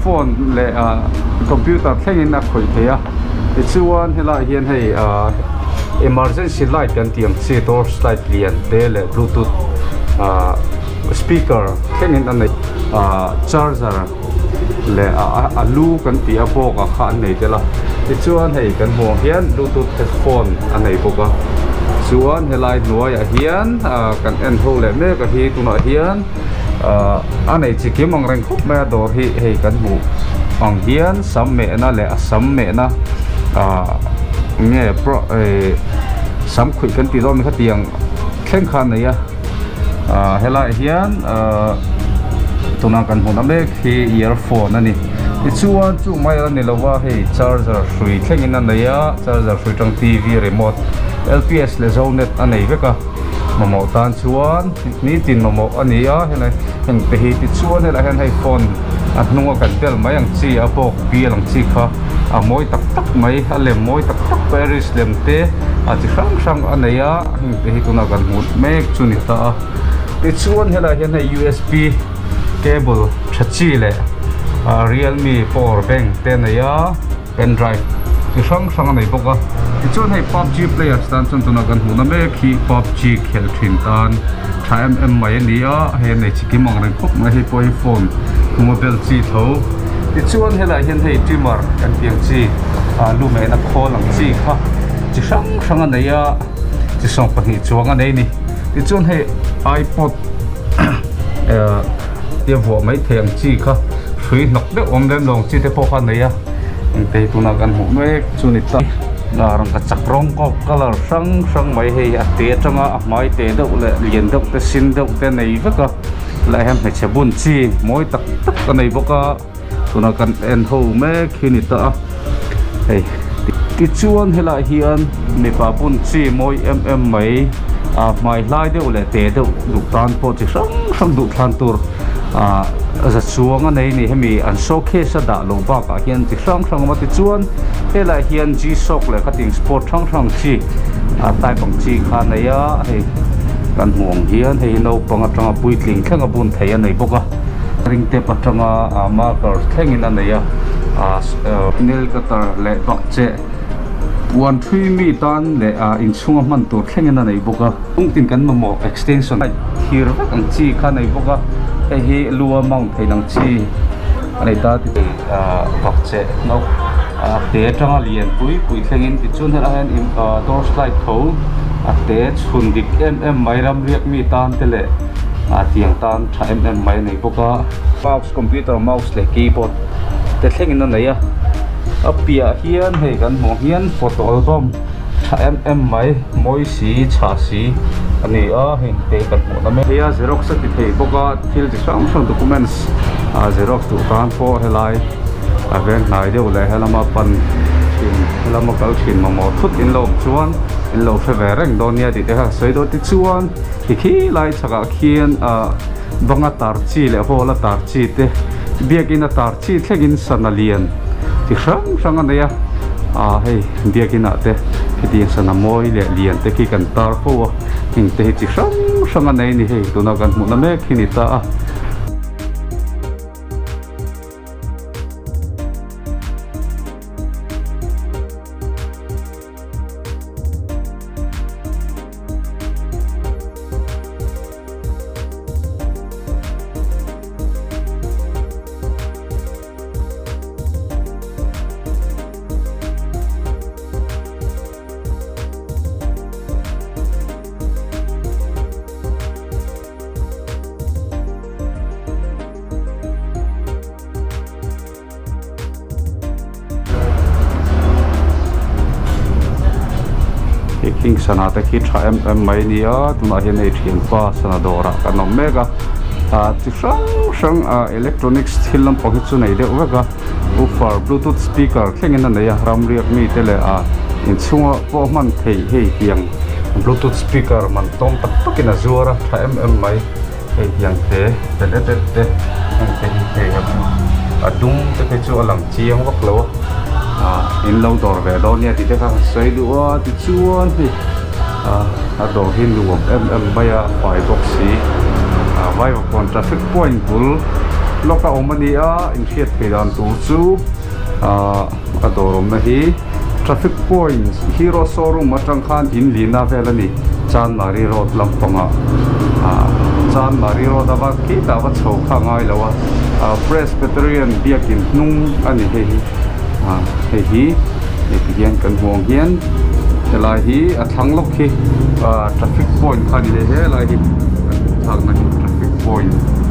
phone le computer thlengin a khoi thea ti chuan helai hian hei emergency light kan tiang chi torch light lian te le bluetooth speaker thlengin anei charger le alu kan ti a boka kha nei te la ti chuan hei kan hmuang hian bluetooth headphone anei boka chuan helai nuai a hian kan en ho le me ka hi tuna hian anei chi kim ang reng khop me dor hi hei kan hmu ang hian sam me na le asam me na nge pro sam khui kan ti do mi kha tiang khen khan nei a helai hian tuna kan hmu na me khi earphone ani ti chuan chu mai ani lawa hei charger hrui thlengin a nei a charger hrui tang TV remote LPS le zonet anei veka momo tan chuan ni tin momo ania helai heng te hi ti chuan helai hen hei phone a hnunga kan tel mai ang chi a bok bial ang chi kha a moi tak tak mai a lem moi tak tak paris lem te a chi sang ania heng te hi tuna kan hmu mek chuni ta ti chuan helai hen hei USB cable thachi le Realme power bank te nia pen drive ti sang nei boka ti chuan hei PUBG players tan chun tuna kan hmu na me khi PUBG khel thin tan thaim mai ania he nei chi ki mong reng khop mai hei poi phone mobile chi tho ti chuan helai hian hei trimmer kan tiang chi lu me na khol ang chi kha chi sang ania chi song pani chuang anei ni ti chuan hei iPod tia vo mai theng chi kha hrui nok de om lem long chi te po kha nei a te tuna kan hmu mek chuni ta rang ka chakrong ko color sang mai hei a te tanga a mai te do le lian do te sin do te nei veka la hem he chabun chi moi tak ka nei boka tuna kan en ho mek hini ta hei ti chuan hela hian mi pa bun chi moi mai mai lai de le te do du tan po chi sang du than tur za chuanga nei ni hemi an showcase da lo ba ka hian chi sang ma ti chuan hela hian G Shock le cutting sport thang chi tai pang chi kha nei a hei kan huang hian hei no panga tanga puitling thanga bun thei nei boka ring te patanga marker thengin a nei a nail cutter le bakche 1-3 mi tan le in chunga man tur thengin a nei boka tin kan mo extension hir ang chi kha nei boka hi lua mong thei nang chi ani ta ti bakche no te tanga lian pui thlengin ti chun hela hen torch light tho te chhun dik mai ram riak mi tan te le tiang tan tha mai nei boka mouse computer mouse le keyboard te thlengin a nei a apia hian hei kan mo hian photo album tha mai moi si cha si ani hen te kan mo na me ya xerox ti thei boka thil chi sang documents xerox tu tan po helai ven nai de ule helama pan helama kal thin mo thut in lo chuan in lo fe reng don nia ti te ha sei do ti chuan khi lai chaka khian banga tar chi le hola tar chi te biakin a tar chi thlegin sanalian ti sang ania hei biakin a te ti sana moi le lian te ki kan tar po hing te chi sang anei ni hei tuna kan mu na me khini ta king sana te khi tha mai nia tuna hian ei thian pa sana dora kan mega chi sang electronics thil lam pawh chu nei de weka woofer bluetooth speaker thlengin a nei a ram riak mi te le in chunga po man thei hei hiang bluetooth speaker man tom tak takin a zuara tha mai hei hiang te adung te chu alang chiang wak lo in lâu đỏ về đó nha thì thế khác xây đũa thì chuan thì đồ hin luồng em bay phải bọc xí vai vào còn traffic point full loka omania in khiat phedan tu chu adorom na hi traffic points hero showroom matang khan in lina velani chan mari road lampanga chan mari road ava ki ta va chho kha ngai lawa Presbyterian biakin nung ani he hi hian kan huang hian lai hi a thanglok hi traffic point khan le he lai hi thang na traffic point